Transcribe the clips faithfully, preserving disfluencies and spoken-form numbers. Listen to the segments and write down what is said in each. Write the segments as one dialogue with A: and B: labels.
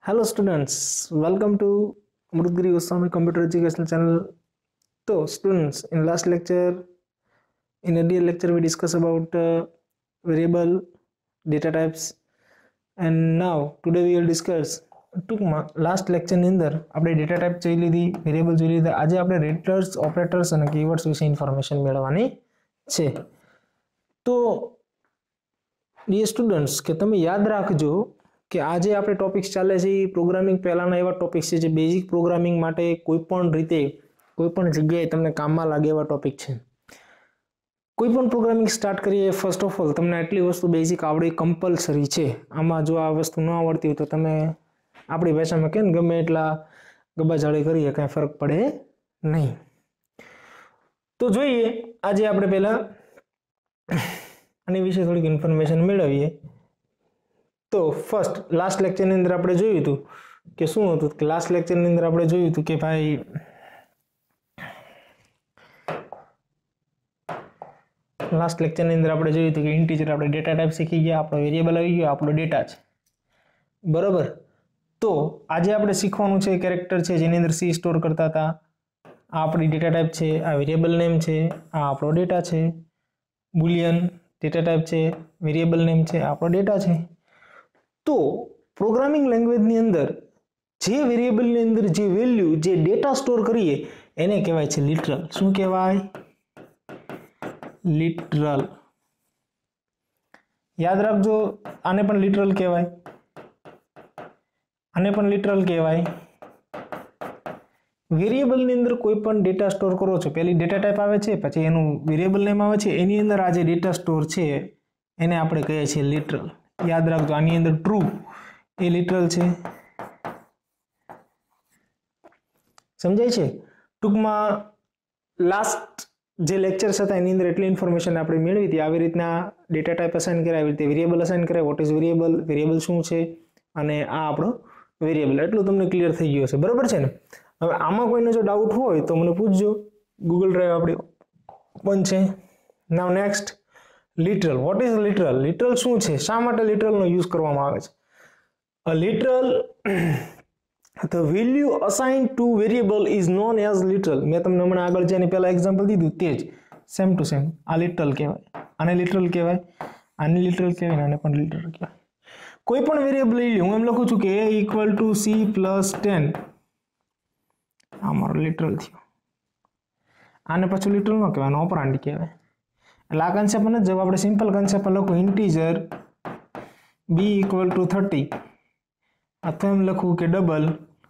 A: Hello students, welcome to Murugiri Goswami Computer Educational Channel. So students, in last lecture, in earlier lecture we discussed about uh, variable data types, and now today we will discuss ટૂંકમાં last લેક્ચરની અંદર આપણે data type જોઈ લીધી, variable જોઈ લીધા. આજે આપણે રેટર્સ, ઓપરેટર્સ અને કીવર્ડ્સ વિશે ઇન્ફોર્મેશન મેળવવાની છે. તો ડિયર સ્ટુડન્ટ્સ, કે તમે યાદ રાખજો કે આજે આપણે ટોપિક્સ ચાલે છે પ્રોગ્રામિંગ પહેલાના એવા ટોપિક્સ છે જે બેઝિક પ્રોગ્રામિંગ માટે કોઈ પણ રીતે કોઈ પણ જગ્યાએ તમને કામમાં લાગે એવા ટોપિક છે. કોઈ પણ પ્રોગ્રામિંગ સ્ટાર્ટ કરીએ ફર્સ્ટ ઓફ ઓલ તમને આટલી વસ્તુ બેઝિક આવડવી કમ્પલસરી છે. આમાં જો આ વસ્તુ ન આવડતી હોય તો તમે આપણી ભાષામાં કે ને ગમે એટલા ગબાજાળી કરીએ કાંઈ ફરક પડે નહીં. તો જોઈએ આજે આપણે પહેલા આની વિશે થોડીક ઇન્ફોર્મેશન મેળવીએ. તો ફર્સ્ટ લાસ્ટ લેક્ચરની અંદર આપણે જોયું હતું કે શું હતું કે લાસ્ટ લેક્ચરની અંદર આપણે જોયું હતું કે ભાઈ લાસ્ટ લેક્ચરની અંદર આપણે જોયું હતું કે ઇન્ટીજર આપણે ડેટા ટાઈપ શીખી ગયા, આપણો વેરિયેબલ આવી ગયો, આપણો ડેટા છે, બરોબર. તો આજે આપણે શીખવાનું છે કેરેક્ટર છે જેની અંદર સી સ્ટોર કરતા હતા. આ આપણી ડેટા ટાઈપ છે, આ વેરિયેબલ નેમ છે, આ આપણો ડેટા છે. બુલિયન ડેટા ટાઈપ છે, વેરિયેબલ નેમ છે, આપણો ડેટા છે. તો પ્રોગ્રામિંગ લેંગ્વેજની અંદર જે વેરિયેબલની અંદર જે વેલ્યુ જે ડેટા સ્ટોર કરીએ એને કહેવાય છે લિટરલ. શું કહેવાય? લિટરલ. યાદ રાખજો, આને પણ લિટરલ કહેવાય, આને પણ લિટરલ કહેવાય. વેરિયેબલની અંદર કોઈ પણ ડેટા સ્ટોર કરો છો, પહેલી ડેટા ટાઈપ આવે છે, પછી એનું વેરિયેબલ નેમ આવે છે, એની અંદર આ જે ડેટા સ્ટોર છે એને આપણે કહીએ છીએ લિટરલ. યાદ રાખજો, આની અંદર ટ્રુ એ લિટરલ છે. સમજાય છે? ટૂંકમાં લાસ્ટ જે લેક્ચર્સ હતા એની અંદર એટલી ઇન્ફોર્મેશન આપણે મેળવી હતી. આવી રીતના ડેટા ટાઈપ અસાઇન કરે, આવી રીતે વેરિયેબલ અસાઇન કરે, વોટ ઇઝ વેરિયેબલ, વેરિયેબલ શું છે અને આ આપણો વેરિયેબલ. એટલું તમને ક્લિયર થઈ ગયું હશે, બરોબર છે ને? હવે આમાં કોઈને જો ડાઉટ હોય તો મને પૂછજો. ગૂગલ ડ્રાઈવ આપણી ઓપન છે. Now next, literal. What is literal? Literal શું છે? શા માટે લિટરલનો યુઝ કરવામાં આવે છે? A literal the value assigned to variable is known as literal. મેં તમને હમણાં આગળ જેની પહેલા એક્ઝામ્પલ દીધું તે જ સેમ ટુ સેમ. આ લિટરલ કહેવાય, આને લિટરલ કહેવાય, આને લિટરલ કહેવાય, આને પણ લિટરલ કહેવાય. કોઈ પણ વેરિયેબલ લઈ લો, હું એમ લખું છું કે a equal to C plus ten, આ મારો લિટરલ થયો. આને પછી લિટરલ ન કહેવાય, ઓપરાન્ડ કહેવાય. એટલે આ કન્સેપ્ટ નથી. જब આપણે સિમ્પલ કન્સેપ્ટ લખું integer B equal to thirty, અથવા એમ લખું કે double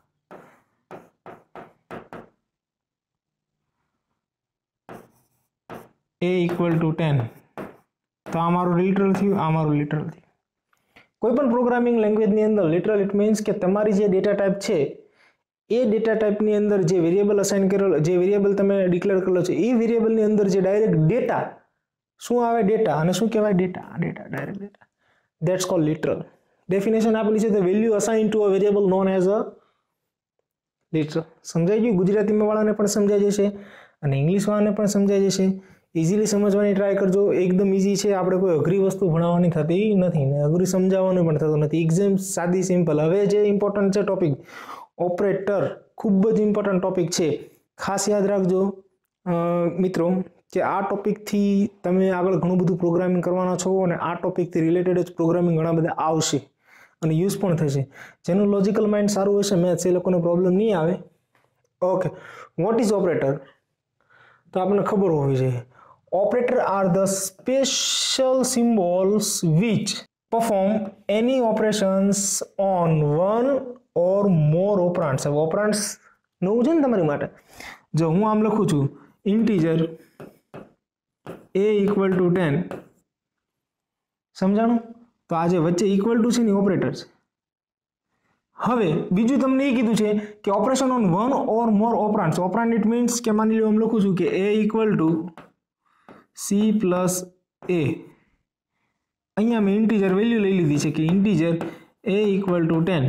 A: A equal to ten, તો આ મારું લિટરલ થયું, આ મારું લિટરલ થયું. કોઈ પણ પ્રોગ્રામિંગ લેંગ્વેજની અંદર લિટરલ ઇટ મીન્સ કે તમારી જે ડેટા ટાઈપ છે એ ડેટા ટાઈપની અંદર જે વેરિયેબલ અસાઇન કરેલો, જે વેરિયેબલ તમે ડિક્લેર કરેલો છે એ વેરિયેબલની અંદર જે ડાયરેક્ટ ડેટા શું આવે, ડેટા. અને શું કહેવાય? Data. Data, direct data. That's called literal. Definition આપેલી છે the value assign to a variable known as a literal. સમજાઈ ગયું? ગુજરાતીમાં વાળાને પણ સમજાઈ જશે અને ઇંગ્લિશ વાળાને પણ સમજાઈ જશે. ઇઝીલી સમજવાની ટ્રાય કરજો. એકદમ ઇઝી છે. આપણે કોઈ અઘરી વસ્તુ ભણાવવાની થતી નથી ને અઘરી સમજાવવાનું પણ થતું નથી. એક્ઝામ સાદી સિમ્પલ. હવે જે ઇમ્પોર્ટન્ટ છે ટોપિક ઓપરેટર, ખૂબ જ ઇમ્પોર્ટન્ટ ટોપિક છે. ખાસ યાદ રાખજો મિત્રો કે આ ટોપિકથી તમે આગળ ઘણું બધું પ્રોગ્રામિંગ કરવાના છો અને આ ટોપિકથી રિલેટેડ જ પ્રોગ્રામિંગ ઘણા બધા આવશે અને યુઝ પણ થશે. જેનું લોજિકલ માઇન્ડ સારું હશે મેથ્સ, એ લોકોને પ્રોબ્લેમ નહીં આવે. Okay, what is operator? તો આપણને ખબર હોવી જોઈએ. Operator are the special symbols which perform any operations on one or more operands. હવે ઓપરાન્ડ્સ નવું છે ને તમારી માટે. જો હું આમ લખું છું integer a equal to ten, સમજાણું? તો આ જે વચ્ચે ઇક્વલ ટુ છે ને ઓપરેટર છે. હવે બીજું તમને એ કીધું છે કે operation on one or more operands. Operand it means કે માની લો હું લખું છું કે a ઇક્વલ ટુ સી પ્લસ એ. અહીંયા મેં ઇન્ટીજર વેલ્યુ લઈ લીધી છે કે integer a equal to ten.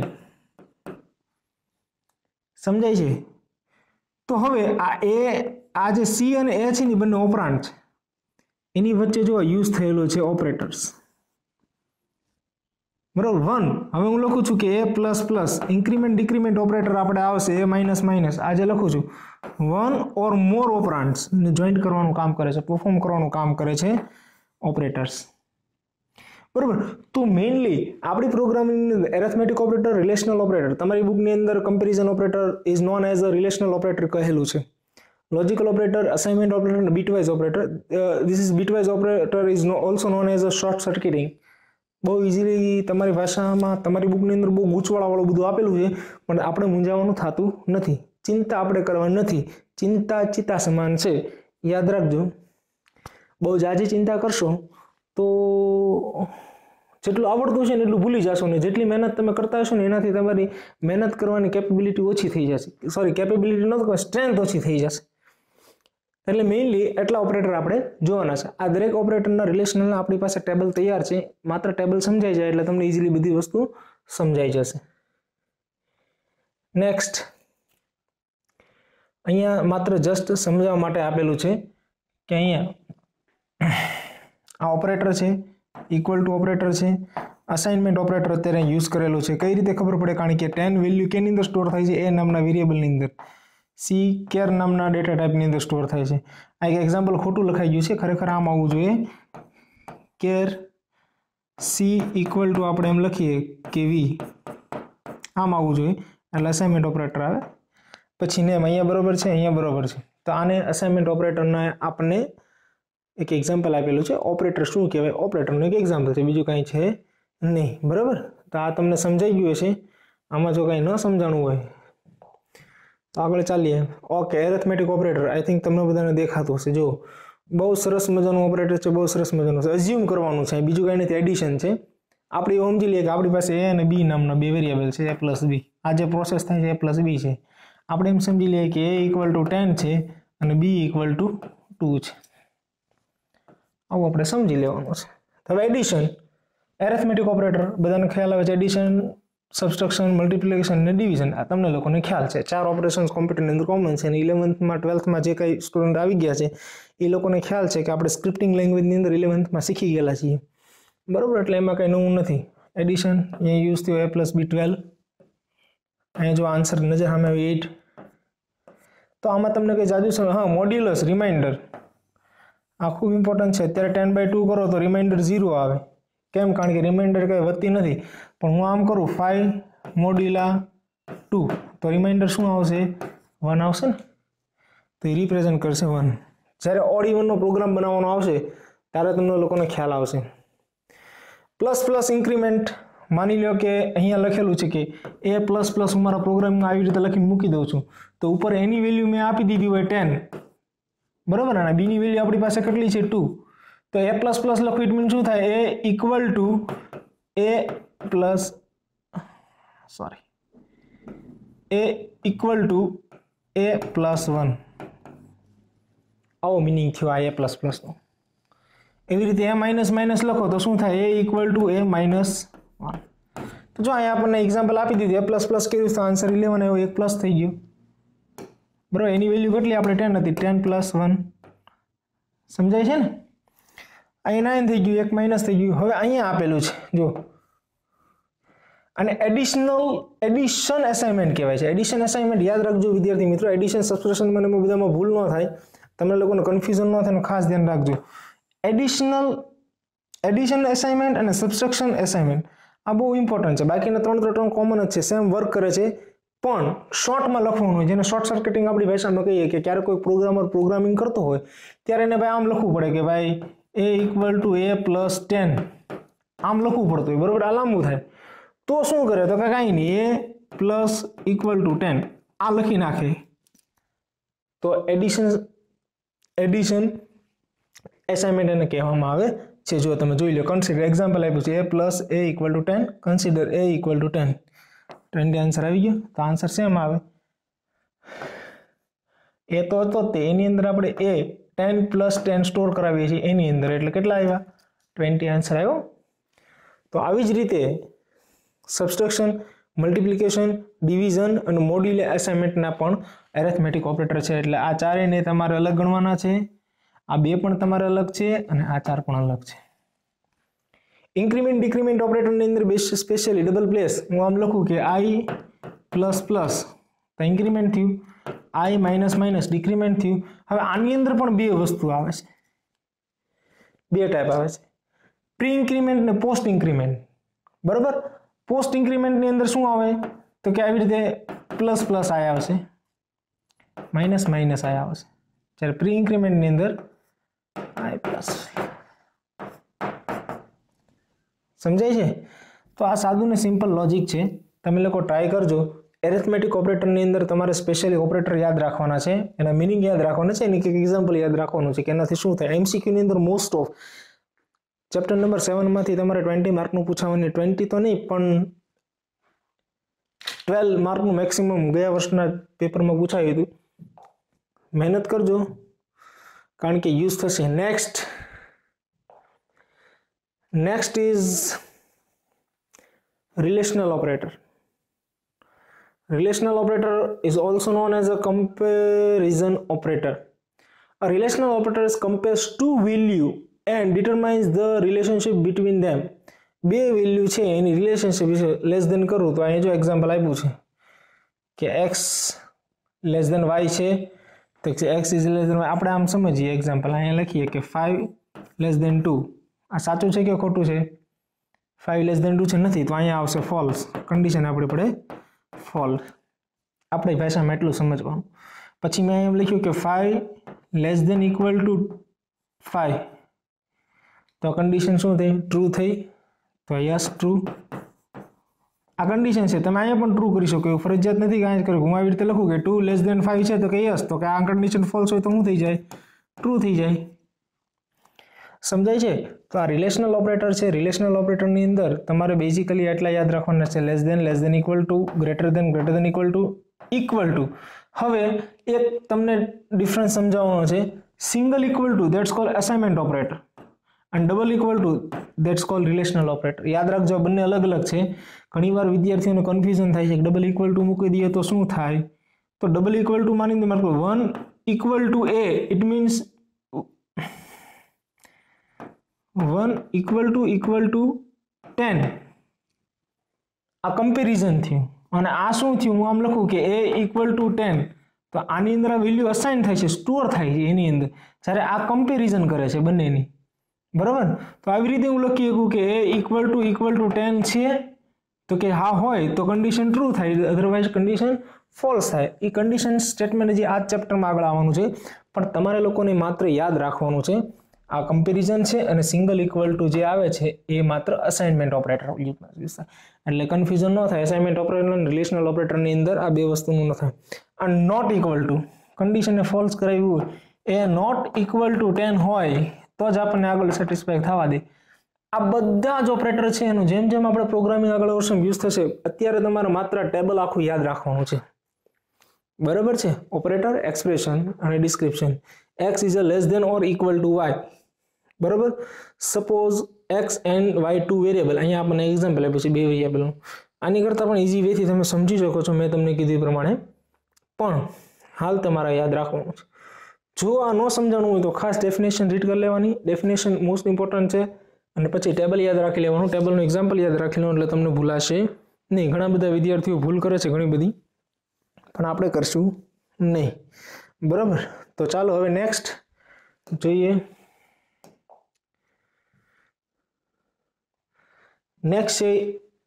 A: સમજાય છે? તો હવે આ એ આ જે સી અને એ છે ને બંને ઓપરાન્ડ છે, એની વચ્ચે જો યુઝ થયેલો છે ઓપરેટર્સ. બરાબર વન. હવે હું લખું છું કે A plus plus increment decrement operator આપણે આવશે એ માઇનસ માઇનસ આ જે લખું છું વન ઓર મોર ઓપરાન્ડ્સને જોઈન્ટ કરવાનું કામ કરે છે, પરફોર્મ કરવાનું કામ કરે છે ઓપરેટર્સ. બરાબર. તો મેઇનલી આપણી પ્રોગ્રામિંગની અંદર એરેથમેટિક ઓપરેટર, રિલેશનલ ઓપરેટર, તમારી બુકની અંદર comparison operator is known as a relational operator કહેલું છે. લોજિકલ ઓપરેટર, અસાઇનમેન્ટ ઓપરેટર અને bitwise operator. This is bitwise operator is also known as a short circuiting. બહુ ઇઝીલી તમારી ભાષામાં તમારી બુકની અંદર બહુ ગૂંચવાળાવાળું બધું આપેલું છે, પણ આપણે મૂંઝાવાનું થતું નથી. ચિંતા આપણે કરવાની નથી. ચિંતા ચિતા સમાન છે, યાદ રાખજો. બહુ જાજી ચિંતા કરશો તો જેટલું આવડતું છે ને એટલું ભૂલી જશો ને જેટલી મહેનત તમે કરતા હશો ને એનાથી તમારી મહેનત કરવાની કેપેબિલિટી ઓછી થઈ જશે. સોરી કેપેબિલિટી નથી, સ્ટ્રેન્થ ઓછી થઈ જશે. એટલે મેઇનલી એટલા ઓપરેટર આપણે જોવાના છે. આ દરેક ઓપરેટરના રિલેશનલના આપણી પાસે ટેબલ તૈયાર છે. માત્ર ટેબલ સમજાઈ જાય એટલે તમને ઇઝીલી બધી વસ્તુ સમજાઈ જશે. નેક્સ્ટ અહીંયા માત્ર જસ્ટ સમજાવવા માટે આપેલું છે કે અહીંયા આ ઓપરેટર છે, ઇક્વલ ટુ ઓપરેટર છે, અસાઇનમેન્ટ ઓપરેટર અત્યારે યુઝ કરેલું છે. કઈ રીતે ખબર પડે? કારણ કે ટેન વેલ્યુ કેની અંદર સ્ટોર થાય છે? એ નામના વેરિયેબલની અંદર. સી કેર નામના ડેટા ટાઈપની અંદર સ્ટોર થાય છે. આ એક એક્ઝામ્પલ ખોટું લખાઈ ગયું છે, ખરેખર આમ આવવું જોઈએ કેર સી ઇક્વલ ટુ આપણે એમ લખીએ કે વી, આમ આવવું જોઈએ એટલે અસાઇનમેન્ટ ઓપરેટર આવે. પછી નેમ અહીંયા બરોબર છે, અહીંયા બરોબર છે. તો આને અસાઇનમેન્ટ ઓપરેટરના આપણને એક એક્ઝામ્પલ આપેલું છે. ઓપરેટર શું કહેવાય? ઓપરેટરનું એક એક્ઝામ્પલ છે, બીજું કાંઈ છે નહીં. બરાબર. તો આ તમને સમજાઈ ગયું હશે. આમાં જો કાંઈ ન સમજાણું હોય તો આગળ ચાલીએ. Okay, arithmetic operator I think તમને બધાને દેખાતું હશે. જો બહુ સરસ મજાનું ઓપરેટર છે, બહુ સરસ મજાનું છે. અઝ્યુમ કરવાનું છે, બીજું કાંઈ નથી, એડિશન છે. આપણે સમજી લઈએ કે આપણી પાસે એ અને બી નામના બે વેરિયેબલ છે, એ પ્લસ બી. આ જે પ્રોસેસ થાય છે એ પ્લસ બી છે. આપણે એમ સમજી લઈએ કે એ ઇક્વલ ટુ ટેન છે અને બી ઇક્વલ ટુ ટુ છે. આવું આપણે સમજી લેવાનું છે. હવે એડિશન, એરેથમેટિક ઓપરેટર બધાને ખ્યાલ આવે છે. એડિશન, સબસ્ટ્રક્શન, મલ્ટિપ્લિકેશન અને ડિવિઝન આ તમને લોકોને ખ્યાલ છે. ચાર ઓપરેશન્સ કોમ્પ્યુટરની અંદર કોમન છે અને ઇલેવન્થમાં ટ્વેલ્થમાં જે કંઈ સ્ટુડન્ટ આવી ગયા છે એ લોકોને ખ્યાલ છે કે આપણે સ્ક્રિપ્ટિંગ લેંગ્વેજની અંદર ઇલેવન્થમાં શીખી ગયેલા છીએ. બરાબર. એટલે એમાં કંઈ નવું નથી. એડિશન અહીંયા યુઝ થયો એ પ્લસ બી ટ્વેલ્વ. અહીંયા જો આન્સર નજર સામે આવી એઇટ. તો આમાં તમને કંઈ જાજુ છે? હા, મોડ્યુલસ, રિમાઇન્ડર આ ખૂબ ઇમ્પોર્ટન્ટ છે. અત્યારે ટેન બાય ટુ કરો તો રિમાઇન્ડર ઝીરો આવે. કેમ? કારણ કે રિમાઇન્ડર કંઈ વધતી નથી. પણ હું આમ કરું ફાઈવ મોડ્યુલા ટુ તો રિમાઇન્ડર શું આવશે? વન આવશે ને. તો એ રિપ્રેઝન્ટ કરશે વન. જ્યારે ઓડ ઇવનનો પ્રોગ્રામ બનાવવાનો આવશે ત્યારે તમને લોકોને ખ્યાલ આવશે. પ્લસ પ્લસ ઇન્ક્રીમેન્ટ, માની લો કે અહીંયા લખેલું છે કે એ પ્લસ પ્લસ હું મારા પ્રોગ્રામમાં આવી રીતે લખીને મૂકી દઉં છું તો ઉપર એની વેલ્યુ મેં આપી દીધી હોય ટેન, બરાબર. અને બીની વેલ્યુ આપણી પાસે કેટલી છે? ટુ. તો એ પ્લસ પ્લસ લખું ઇટ મીન શું થાય? A equal to a plus sorry a equal to a plus one. આવો મિનિંગ થયો આ એ પ્લસ પ્લસનો. એવી રીતે એ માઇનસ માઇનસ લખો તો શું થાય? A equal to a minus one. તો જો અહીંયા આપણને એક્ઝામ્પલ આપી દીધું, એ પ્લસ પ્લસ કર્યું તો આન્સર ઇલેવન આવ્યો, એક પ્લસ થઈ ગયું. બરાબર. એની વેલ્યુ કેટલી? આપણે ટેન હતી, ટેન પ્લસ વન. સમજાય છે ને? અહીં નાઇન થઈ ગયું, એક માઇનસ થઈ ગયું. હવે અહીંયા આપેલું છે જો, અને એડિશનલ એડિશન એસાઇનમેન્ટ કહેવાય છે. એડિશન એસાઇનમેન્ટ યાદ રાખજો વિદ્યાર્થી મિત્રો. એડિશન, સબસ્ટ્રેક્શન મને બધામાં ભૂલ ન થાય, તમને લોકોને કન્ફ્યુઝન ન થાય, ખાસ ધ્યાન રાખજો. એડિશનલ એડિશન એસાઇનમેન્ટ અને સબસ્ટ્રેક્શન એસાઇનમેન્ટ આ બહુ ઇમ્પોર્ટન્ટ છે. બાકીના ત્રણ ત્રણ કોમન જ છે, સેમ વર્ક કરે છે, પણ શોર્ટમાં લખવાનું હોય, જેને શોર્ટ સર્કિટિંગ આપણી ભાષામાં કહીએ કે ક્યારેક કોઈ પ્રોગ્રામર પ્રોગ્રામિંગ કરતો હોય ત્યારે એને ભાઈ આમ લખવું પડે કે ભાઈ a equal to a plus ten, આમ લખવું પડતું હોય. બરાબર. આ લાંબુ થાય તો શું કરે? તો કાંઈ નહીં, a plus equal to ten આ લખી નાખે. તો એડિશન એડિશન એસાઇનમેન્ટ એને કહેવામાં આવે છે. જો તમે જોઈ લો, કન્સિડર એક્ઝામ્પલ આપ્યું છે a plus a equal to ten, consider a equal to ten. Twenty answer આવી ગયો. તો આન્સર સેમ આવે. એ તો હતો તે એની અંદર આપણે એ ટેન પ્લસ ટેન સ્ટોર કરાવીએ છીએ એની અંદર, એટલે કેટલા આવ્યા? ટ્વેન્ટી આન્સર આવ્યો. તો આવી જ રીતે સબસ્ટ્રક્શન, મલ્ટિપ્લિકેશન, ડિવિઝન અને મોડ્યુલર એસાઇનમેન્ટના પણ એરેથમેટિક ઓપરેટર છે. એટલે આ ચારેયને તમારે અલગ ગણવાના છે. આ બે પણ તમારે અલગ છે અને આ ચાર પણ અલગ છે. ઇન્ક્રીમેન્ટ ડિક્રીમેન્ટ ઓપરેટરની અંદર બેસ્ટ સ્પેશિયલી ડબલ પ્લેસ હું આમ લખું કે આઈ પ્લસ પ્લસ તો ઇન્ક્રીમેન્ટ થયું, આઈ માઇનસ માઇનસ ડિક્રીમેન્ટ થયું. હવે આની અંદર પણ બે વસ્તુ આવે છે, બે ટાઈપ આવે છે, પ્રી ઇન્ક્રીમેન્ટ ને પોસ્ટ ઇન્ક્રીમેન્ટ. બરાબર, પોસ્ટ ઇન્ક્રીમેન્ટની અંદર શું આવે તો કે આવી રીતે પ્લસ પ્લસ આઈ આવશે, માઇનસ માઇનસ આઈ આવશે, જ્યારે પ્રી ઇન્ક્રીમેન્ટની અંદર આઈ પ્લસ. સમજાય છે? તો આ સાદું ને સિમ્પલ લોજિક છે, તમે લોકો ટ્રાય કરજો. એરિથમેટિક ઓપરેટરની અંદર તમારે સ્પેશિયલી ઓપરેટર યાદ રાખવાના છે, એના મિનિંગ યાદ રાખવાના છે, એની કંઈક એક્ઝામ્પલ યાદ રાખવાનું છે કે એનાથી શું થાય. એમસીક્યુની અંદર મોસ્ટ ઓફ ચેપ્ટર નંબર સેવનમાંથી તમારે ટ્વેન્ટી માર્કનું પૂછાવાની, ટ્વેન્ટી તો નહીં પણ ટ્વેલ્વ માર્કનું મેક્સિમમ ગયા વર્ષના પેપરમાં પૂછાયું હતું. મહેનત કરજો કારણ કે યુઝ થશે. Next next is relational operator. Relational operator is also known as a comparison operator. A relational operator compares two value and determines the relationship between them. બે વેલ્યુ છે એની રિલેશનશિપ વિશે લેસ ધેન કરું તો અહીંયા જો example આપ્યું છે કે x લેસ ધેન y છે તો x is less than y. આપણે આમ સમજીએ એક્ઝામ્પલ અહીંયા લખીએ કે ફાઈવ લેસ ધેન ટુ. આ સાચું છે કે ખોટું છે? ફાઈવ લેસ ધેન ટુ છે, નથી, તો અહીંયા આવશે ફોલ્સ. કન્ડિશન આપણી પડે ફોલ્સ. આપણી ભાષામાં એટલું સમજવાનું. પછી મેં એમ લખ્યું કે five less than equal to five, તો કન્ડિશન શું થઈ? ટ્રુ થઈ. તો યસ ટ્રુ. આ કન્ડિશન છે, તમે અહીંયા પણ ટ્રુ કરી શકો, એવું ફરજિયાત નથી કે અહીંયા હું આવી રીતે લખું કે ટુ લેસ ધેન ફાઈવ છે તો કે યસ, તો કે આ કન્ડિશન ફોલ્સ હોય તો શું થઈ જાય? ટ્રુ થઈ જાય. સમજાય છે? તો આ રિલેશનલ ઓપરેટર છે. રિલેશનલ ઓપરેટરની અંદર તમારે બેઝિકલી એટલા યાદ રાખવાના છે, less than, less than equal to, greater than, greater than equal to, equal to. હવે એક તમને ડિફરન્સ સમજાવવાનો છે. Single equal to that's call assignment operator અને double equal to that's call relational operator. યાદ રાખજો, બંને અલગ અલગ છે. ઘણીવાર વિદ્યાર્થીઓને કન્ફ્યુઝન થાય છે કે ડબલ ઇક્વલ ટુ મૂકી દઈએ તો શું થાય? તો ડબલ ઇક્વલ ટુ માની દે મારે one equal to a, it means one equal to equal to ten. આ કમ્પેરિઝન થયું. અને આ શું થયું? હું આમ લખું કે એ ઇક્વલ ટુ ટેન, તો આની અંદર આ વેલ્યુ અસાઇન થાય છે, સ્ટોર થાય છે એની અંદર, જ્યારે આ કમ્પેરિઝન કરે છે બંનેની. બરાબર? તો આવી રીતે હું લખી શકું કે a equal to equal to ten છે, તો કે હા હોય તો કન્ડિશન ટ્રુ થાય, અધરવાઇઝ કન્ડિશન ફોલ્સ થાય. એ કન્ડિશન સ્ટેટમેન્ટ જે આ ચેપ્ટરમાં આગળ આવવાનું છે, પણ તમારે લોકોને માત્ર યાદ રાખવાનું છે. આ કમ્પેરિઝન છે અને સિંગલ ઇક્વલ ટુ જે આવે છે એ માત્ર અસાઇનમેન્ટ ઓપરેટર, એટલે કન્ફ્યુઝન ન થાય. અસાઇનમેન્ટ ઓપરેટર અને રિલેશનલ ઓપરેટરની અંદર આ બે વસ્તુનું ન થાય. અને નોટ ઇક્વલ ટુ કન્ડિશનને ફોલ્સ કરાવ્યું હોય, a not equal to ten હોય તો જ આપણને આગળ સેટિસ્ફાય થવા દે. આ બધા જ ઓપરેટર છે એનું જેમ જેમ આપણે પ્રોગ્રામિંગ આગળ વર્ષમાં યુઝ થશે, અત્યારે તમારે માત્ર ટેબલ આખું યાદ રાખવાનું છે. બરાબર છે? ઓપરેટર, એક્સપ્રેશન અને description. x is a less than or equal to y. બરાબર? Suppose x and y two variable. અહીંયા આપણને એક્ઝામ્પલ આપ્યું છે બે વેરિયેબલનું. આની કરતાં પણ ઇઝી વેથી તમે સમજી શકો છો મેં તમને કીધું એ પ્રમાણે, પણ હાલ તમારે યાદ રાખવાનું છે. જો આ ન સમજાણું હોય તો ખાસ ડેફિનેશન રીડ કરી લેવાની. ડેફિનેશન મોસ્ટ ઇમ્પોર્ટન્ટ છે. અને પછી ટેબલ યાદ રાખી લેવાનું. ટેબલનું એક્ઝામ્પલ યાદ રાખી લેવાનું એટલે તમને ભૂલાશે નહીં. ઘણા બધા વિદ્યાર્થીઓ ભૂલ કરે છે ઘણી બધી, પણ આપણે કરશું નહીં. બરાબર? તો ચાલો હવે નેક્સ્ટ જોઈએ. નેક્સ્ટ છે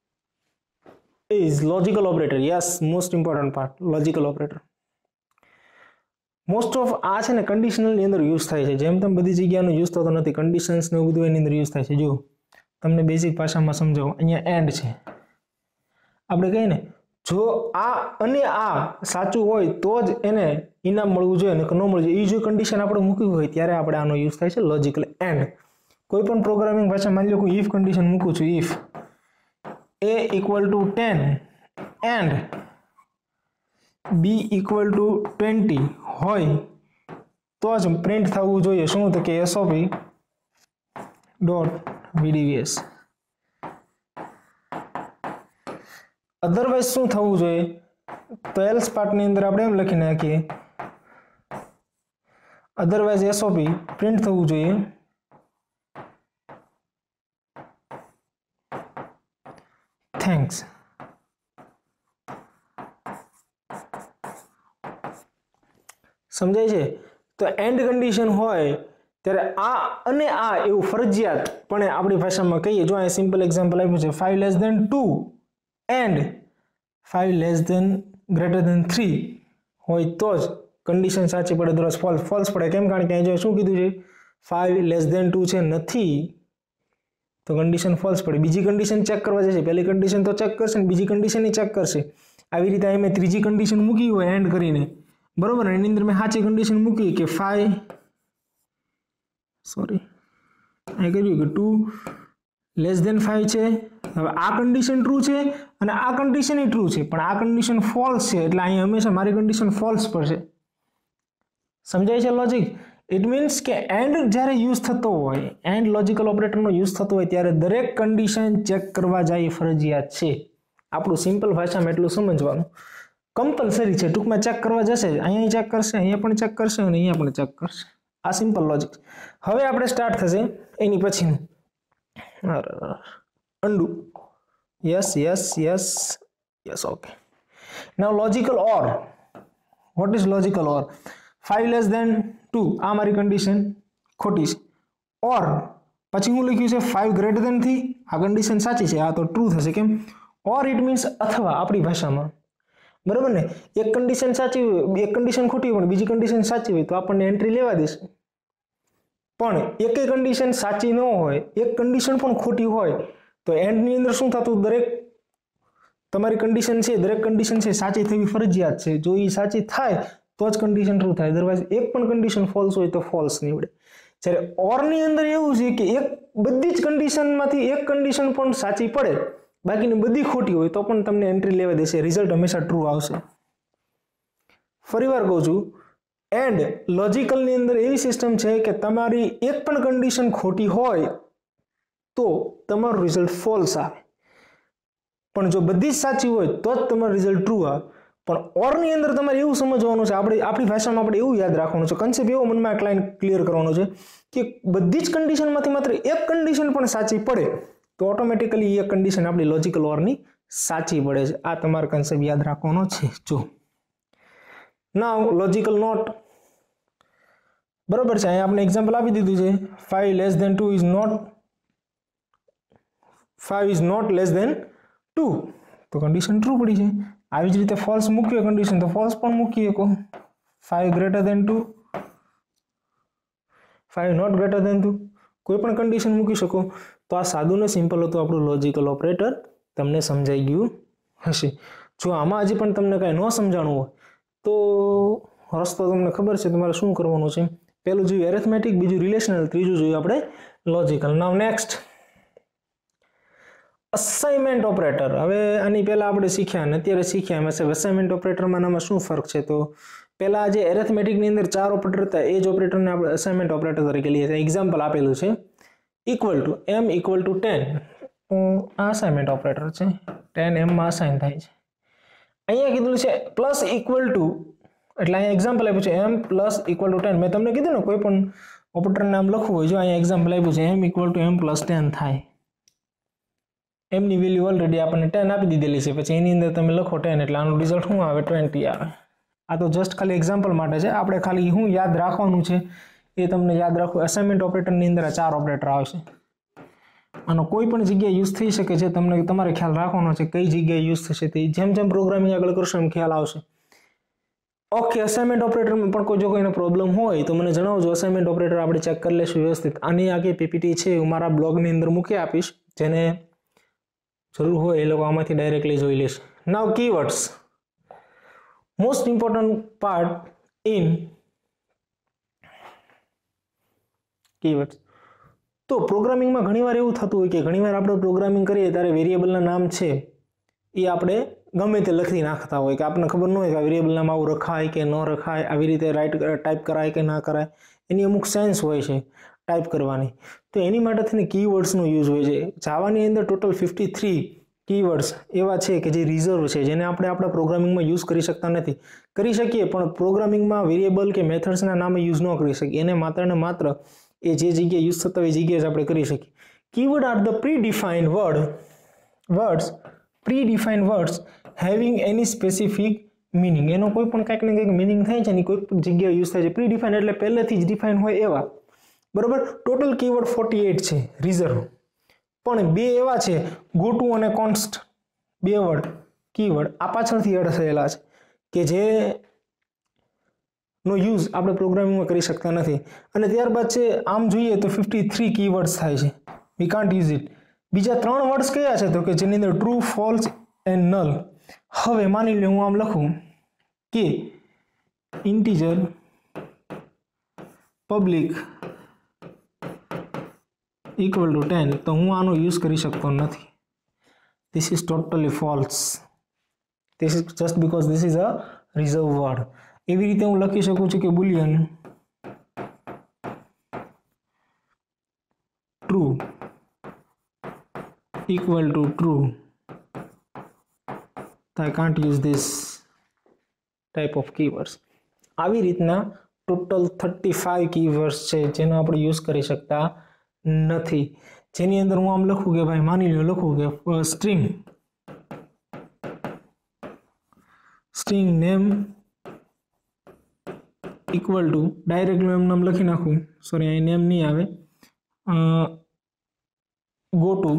A: is logical operator. Yes, most important part, logical operator. Most of આ છે ને કન્ડિશનલની અંદર યુઝ થાય છે. જેમ તેમ બધી જગ્યાનો યુઝ થતો નથી. કન્ડિશન્સ ને એવું બધું એની અંદર યુઝ થાય છે. જો તમને બેઝિક ભાષામાં સમજાવું, અહીંયા એન્ડ છે. આપણે કહીએ ને જો આ અને આ સાચું હોય તો જ એને ઇનામ મળવું જોઈએ, નકર ન મળવું જોઈએ. એ જો કન્ડિશન આપણે મૂકી હોય ત્યારે આપણે આનો યુઝ થાય છે લોજિકલ એન્ડ. કોઈ પણ પ્રોગ્રામિંગ ભાષા માની લો હું ઇફ કન્ડિશન મૂકું છું, if a equal to ten and b equal to twenty હોય તો જ પ્રિન્ટ થવું જોઈએ. શું? તો કે sop ડોટ vdvs. અધરવાઇઝ શું થવું જોઈએ? તો એલ્સ પાર્ટની અંદર આપણે એમ લખી નાખીએ, અધરવાઇઝ sop પ્રિન્ટ થવું જોઈએ થેન્ક્સ. સમજાય છે? તો એન્ડ કન્ડિશન હોય ત્યારે આ અને આ એવું ફરજિયાત પણ આપણી ભાષામાં કહીએ. જો આ સિમ્પલ એક્ઝામ્પલ આપ્યું છે, five less than two and five less than greater than three હોય તો જ કન્ડિશન સાચી પડે, દરસ ફોલ્સ ફોલ્સ પડે. કેમ? કારણ કે અહીં જો શું કીધું છે, ફાઈવ લેસ ધેન ટુ છે નથી, તો કન્ડિશન ફોલ્સ પડે. બીજી કન્ડિશન ચેક કરવા જશે, પહેલી કન્ડિશન તો ચેક કરશે ને બીજી કન્ડિશન ચેક કરશે. આવી રીતે અહીં મેં ત્રીજી કન્ડિશન મૂકી હોય એન્ડ કરીને, બરોબર, એની અંદર મેં સાચી કન્ડિશન મૂકી કે ફાઈવ સોરી અહીં કર્યું કે ટુ લેસ ધેન ફાઈવ છે. હવે આ કન્ડિશન ટ્રુ છે અને આ કન્ડિશન ટ્રુ છે, પણ આ કન્ડિશન ફોલ્સ છે, એટલે અહીં હંમેશા મારી કન્ડિશન ફોલ્સ પડશે. સમજાય છે લોજિક? ઇટ મીન્સ કે એન્ડ જ્યારે યુઝ થતો હોય, એન્ડ લોજિકલ ઓપરેટરનો યુઝ થતો હોય ત્યારે દરેક કન્ડિશન ચેક કરવા જાય ફરજિયાત છે. આપણું સિમ્પલ ભાષામાં એટલું સમજવાનું, કમ્પલસરી છે. ટૂંકમાં ચેક કરવા જશે, અહીંયા ચેક કરશે, અહીંયા પણ ચેક કરશે અને અહીંયા પણ ચેક કરશે. આ સિમ્પલ લોજિક. હવે આપણે સ્ટાર્ટ થશે એની પછીનું અન્ડુ. Yes yes yes yes okay. Now logical or. What is logical or? Five less than two, આ મારી કન્ડિશન ખોટી છે. ઓર પછી હું લખ્યું છે ફાઈવ ગ્રેટર ધેન થ્રી, આ કન્ડિશન સાચી છે, આ તો ટ્રુ થશે. કેમ? ઓર ઇટ મીન્સ અથવા આપણી ભાષામાં, બરાબર ને? એક કન્ડિશન સાચી હોય, એક કન્ડિશન ખોટી હોય પણ બીજી કન્ડિશન સાચી હોય તો આપણને એન્ટ્રી લેવા દેશે. પણ એકે કન્ડિશન સાચી ન હોય, એક કન્ડિશન પણ ખોટી હોય તો એન્ડની અંદર શું થતું? દરેક તમારી કન્ડિશન છે, દરેક કન્ડિશન છે સાચી થવી ફરજિયાત છે. જો એ સાચી થાય તો જ કન્ડિશન ટ્રુ થાય, અધરવાઇઝ એક પણ કન્ડિશન ફોલ્સ હોય તો ફોલ્સ નીવડે. જ્યારે ઓરની અંદર એવું છે કે એક બધી જ કન્ડિશનમાંથી એક કન્ડિશન પણ સાચી પડે, બાકીની બધી ખોટી હોય તો પણ તમને એન્ટ્રી લેવા દેશે, રિઝલ્ટ હંમેશા ટ્રુ આવશે. ફરીવાર કહું છું, એન્ડ લોજિકલની અંદર એવી સિસ્ટમ છે કે તમારી એક પણ કન્ડિશન ખોટી હોય તો તમારું રિઝલ્ટ ફોલ્સ આવે, પણ જો બધી જ સાચી હોય તો જ તમારું રિઝલ્ટ ટ્રુ આવે. પણ ઓરની અંદર તમારે એવું સમજવાનું છે, આપણે આપણી ભાષામાં આપણે એવું યાદ રાખવાનું છે, કન્સેપ્ટ એવો મનમાં ક્લાયન્ટ ક્લિયર કરવાનો છે કે બધી જ કન્ડિશનમાંથી માત્ર એક કન્ડિશન પણ સાચી પડે તો ઓટોમેટિકલી એ કન્ડિશન આપણી લોજિકલ ઓરની સાચી પડે છે. આ તમારે કન્સેપ્ટ યાદ રાખવાનો છે. જો નાઉ લોજિકલ નોટ, બરોબર છે, અહીંયા આપણે એક્ઝામ્પલ આપી દીધું છે, five less than two is not five is not less than two, તો કન્ડિશન ટ્રુ પડી છે. આવી જ રીતે ફોલ્સ મૂકીએ કન્ડિશન તો ફોલ્સ પણ મૂકી શકો. Five greater than two, five not greater than two, કોઈ પણ કન્ડિશન મૂકી શકો. તો આ સાદું ને સિમ્પલ હતું આપણું લોજિકલ ઓપરેટર, તમને સમજાઈ ગયું હશે. જો આમાં હજી પણ તમને કાંઈ ન સમજાણું હોય તો રસ્તો તમને ખબર છે તમારે શું કરવાનું છે. પહેલું જોયું એરેથમેટિક, બીજું રિલેશનલ, ત્રીજું જોયું આપણે logical. Now next assignment operator. હવે આની પહેલાં આપણે શીખ્યા અને અત્યારે શીખ્યા એમાં છે અસાઇનમેન્ટ ઓપરેટરમાં આમાં શું ફરક છે. તો પહેલાં જે એરેથમેટિકની અંદર ચાર ઓપરેટર હતા એ જ ઓપરેટરને આપણે અસાઇનમેન્ટ ઓપરેટર તરીકે લઈએ છીએ. એક્ઝામ્પલ આપેલું છે equal to m equal to ten, આ અસાઇનમેન્ટ ઓપરેટર છે, ટેન એમમાં અસાઇન થાય છે. અહીંયા કીધું છે પ્લસ ઇક્વલ ટુ, એટલે અહીંયા એક્ઝામ્પલ આપ્યું છે m plus equal to ten. મેં તમને કીધું ને કોઈ પણ ઓપરેટર નામ લખવું હોય, જો અહીંયા એક્ઝામ્પલ આપ્યું છે m equal to m plus ten થાય. એમની વેલ્યુ ઓલરેડી આપણને ટેન આપી દીધેલી છે, પછી એની અંદર તમે લખો ટેન એટલે આનું રિઝલ્ટ શું આવે? ટ્વેન્ટી આવે. આ તો જસ્ટ ખાલી એક્ઝામ્પલ માટે છે, આપણે ખાલી શું યાદ રાખવાનું છે એ તમને યાદ રાખવું. અસાઇનમેન્ટ ઓપરેટરની અંદર આ ચાર ઓપરેટર આવશે. આનો કોઈ પણ જગ્યાએ યુઝ થઈ શકે છે, તમને તમારે ખ્યાલ રાખવાનો છે કઈ જગ્યાએ યુઝ થશે. તે જેમ જેમ પ્રોગ્રામિંગ આગળ કરશો એમ ખ્યાલ આવશે. ઓકે, અસાઇનમેન્ટ ઓપરેટરમાં પણ કોઈ જો કોઈને પ્રોબ્લેમ હોય તો મને જણાવજો. અસાઇનમેન્ટ ઓપરેટર આપણે ચેક કરી લઈશું વ્યવસ્થિત. આની આગે પીપીટી છે હું મારા બ્લોગની અંદર મૂકી આપીશ, જેને જરૂર હોય એ લોકો આમાંથી ડાયરેક્ટલી જોઈ લેશે. Now keywords, most important part in keywords. તો પ્રોગ્રામિંગમાં ઘણીવાર એવું થતું હોય કે ઘણીવાર આપણે પ્રોગ્રામિંગ કરીએ ત્યારે વેરિયેબલના નામ છે એ આપણે ગમે તે લખી નાખતા હોય કે આપણને ખબર ન હોય કે આ વેરિયેબલ નામ આવું રખાય કે ન રખાય, આવી રીતે રાઇટ ટાઈપ કરાય કે ના કરાય, એની અમુક સેન્સ હોય છે ટાઈપ કરવાની. તો એની માટે થઈને કીવર્ડ્સનો યુઝ હોય છે. જાવાની અંદર ટોટલ ફિફ્ટી થ્રી કીવર્ડ્સ એવા છે કે જે રિઝર્વ છે, જેને આપણે આપણા પ્રોગ્રામિંગમાં યુઝ કરી શકતા નથી. કરી શકીએ પણ પ્રોગ્રામિંગમાં વેરિયેબલ કે મેથડ્સના નામે યુઝ ન કરી શકીએ. એને માત્ર ને માત્ર એ જે જગ્યાએ યુઝ થતા હોય એ જગ્યાએ જ આપણે કરી શકીએ. Keyword are the predefined word words predefined words having any specific meaning, એનો કોઈ પણ કંઈક ને કંઈક મિનિંગ થાય છે ને કોઈ પણ જગ્યાએ યુઝ થાય છે. પ્રી ડિફાઇન એટલે પહેલેથી જ ડિફાઇન હોય એવા, બરોબર. ટોટલ કીવર્ડ ફોર્ટી એઇટ છે રિઝર્વ, પણ બે એવા છે ગો ટુ અને કોન્સ્ટ, બે વર્ડ કીવર્ડ આ પાછળથી એડ થયેલા છે કે જે નો યુઝ આપણે પ્રોગ્રામિંગમાં કરી શકતા નથી. અને ત્યારબાદ છે આમ જોઈએ તો ફિફ્ટી થ્રી કીવર્ડ્સ થાય છે, વી કાન્ટ યુઝ ઇટ. બીજા ત્રણ વર્ડ્સ કયા છે તો કે જેની અંદર ટ્રુ, ફોલ્સ એન્ડ નલ. હવે માની લો હું આમ લખું કે integer public equal to ten, તો હું આનો યુઝ કરી શકતો નથી. This is totally false. This is just because this is a reserve word. એવી રીતે હું લખી શકું છું કે boolean true equal to true, તો I can't use this type of keywords. આવી રીતના ટોટલ થર્ટી ફાઈવ કીવર્ડ્સ છે જેનો આપણે યુઝ કરી શકતા નથી. જેની અંદર હું આમ લખું કે ભાઈ માની લો લખું કે string string name equal to direct એમ નામ લખી નાખું, સોરી અહીં નેમ નહીં આવે, go to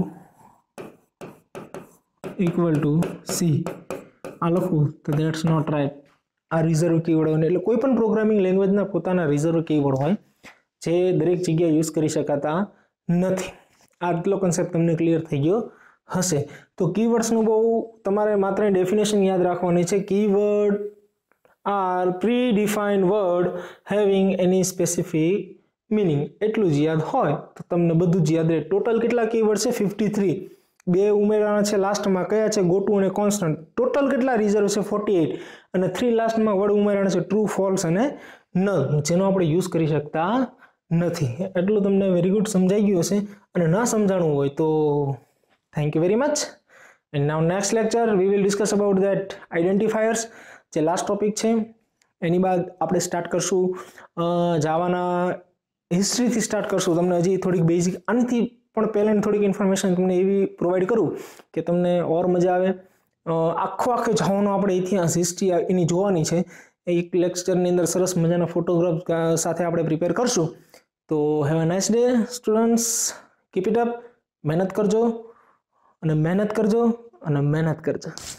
A: equal two c આ લખું તો દેટ્સ નોટ રાઇટ. આ રિઝર્વ કીવર્ડ હોય એટલે કોઈ પણ પ્રોગ્રામિંગ લેંગ્વેજના પોતાના રિઝર્વ કીવર્ડ હોય જે દરેક જગ્યાએ યુઝ કરી શકાતા નથી. આટલો કન્સેપ્ટ તમને ક્લિયર થઈ ગયો હશે. તો કીવર્ડ્સનું બહુ તમારે માત્ર ડેફિનેશન યાદ રાખવાની છે. Keyword are predefined word having any specific meaning, એટલું જ યાદ હોય તો તમને બધું જ યાદ રહે. ટોટલ કેટલા કીવર્ડ છે? Fifty three. બે ઉમેરાના છે લાસ્ટમાં, કયા છે? ગો ટુ અને કોન્સ્ટન્ટ. ટોટલ કેટલા રિઝર્વ છે? Forty eight. અને થ્રી લાસ્ટમાં વર્ડ ઉમેરાના છે ટ્રુ, ફોલ્સ અને નલ, જેનો આપણે યુઝ કરી શકતા નથી. એટલું તમને વેરી ગુડ સમજાઈ ગયું હશે. અને ન સમજાણું હોય તો thank you very much. And now next lecture we will discuss about that identifiers, જે લાસ્ટ ટોપિક છે. એની બાદ આપણે સ્ટાર્ટ કરશું જાવાના હિસ્ટ્રીથી સ્ટાર્ટ કરશું. તમને હજી થોડીક બેઝિક આનાથી પણ પહેલાંની થોડીક ઇન્ફોર્મેશન તમને એવી પ્રોવાઈડ કરું કે તમને ઓર મજા આવે. આખો આખો જાવાનો આપણે ઇતિહાસ હિસ્ટ્રી એની જોવાની છે. એક લેક્ચરની અંદર સરસ મજાના ફોટોગ્રાફ સાથે આપણે પ્રિપેર કરશું. તો have a nice day students, keep it up. મહેનત કરજો અને મહેનત કરજો અને મહેનત કરજો.